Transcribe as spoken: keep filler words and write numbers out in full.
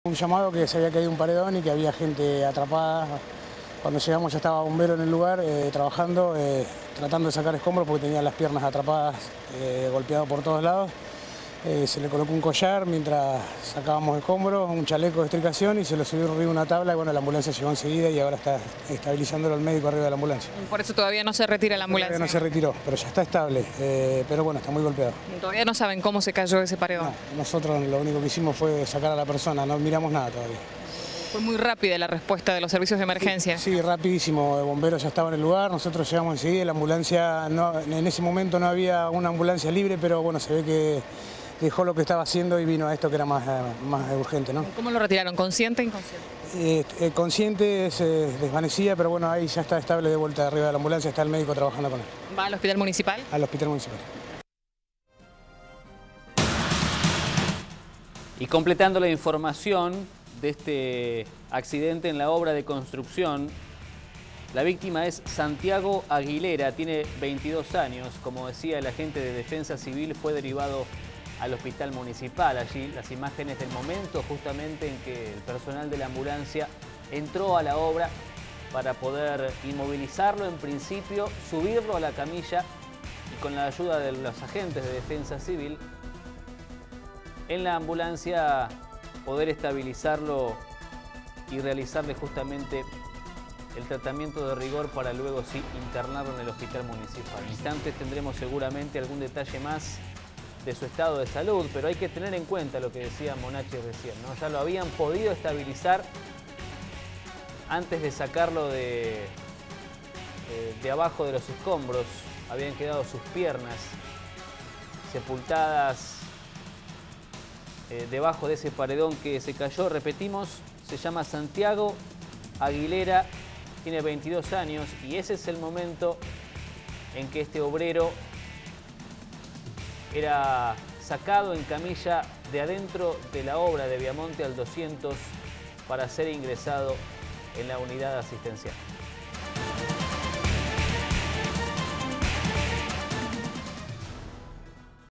Un llamado que se había caído un paredón y que había gente atrapada. Cuando llegamos ya estaba bombero en el lugar eh, trabajando, eh, tratando de sacar escombros porque tenía las piernas atrapadas, eh, golpeado por todos lados. Eh, se le colocó un collar mientras sacábamos escombros, un chaleco de extricación y se lo subió arriba una tabla y bueno, la ambulancia llegó enseguida y ahora está estabilizándolo el médico arriba de la ambulancia. Por eso todavía no se retira la ambulancia. Todavía no se retiró, pero ya está estable, eh, pero bueno, está muy golpeado. Todavía no saben cómo se cayó ese paredón. No, nosotros lo único que hicimos fue sacar a la persona, no miramos nada todavía. Fue muy rápida la respuesta de los servicios de emergencia. Sí, sí, rapidísimo, el bombero ya estaba en el lugar, nosotros llegamos enseguida, la ambulancia, no, en ese momento no había una ambulancia libre, pero bueno, se ve que dejó lo que estaba haciendo y vino a esto que era más, más urgente, ¿no? ¿Cómo lo retiraron? ¿Consciente o inconsciente? Eh, eh, consciente, se desvanecía, pero bueno, ahí ya está estable de vuelta arriba de la ambulancia, está el médico trabajando con él. ¿Va al hospital municipal? Al hospital municipal. Y completando la información de este accidente en la obra de construcción, la víctima es Santiago Aguilera, tiene veintidós años. Como decía, el agente de Defensa Civil fue derivado al hospital municipal. Allí las imágenes del momento justamente en que el personal de la ambulancia entró a la obra para poder inmovilizarlo en principio, subirlo a la camilla y con la ayuda de los agentes de Defensa Civil en la ambulancia poder estabilizarlo y realizarle justamente el tratamiento de rigor para luego sí internarlo en el hospital municipal. En instantes tendremos seguramente algún detalle más de su estado de salud, pero hay que tener en cuenta lo que decía Monachi recién, ¿no? Ya lo habían podido estabilizar antes de sacarlo de, de, de abajo de los escombros. Habían quedado sus piernas sepultadas eh, debajo de ese paredón que se cayó. Repetimos, se llama Santiago Aguilera, tiene veintidós años y ese es el momento en que este obrero era sacado en camilla de adentro de la obra de Viamonte al doscientos para ser ingresado en la unidad asistencial.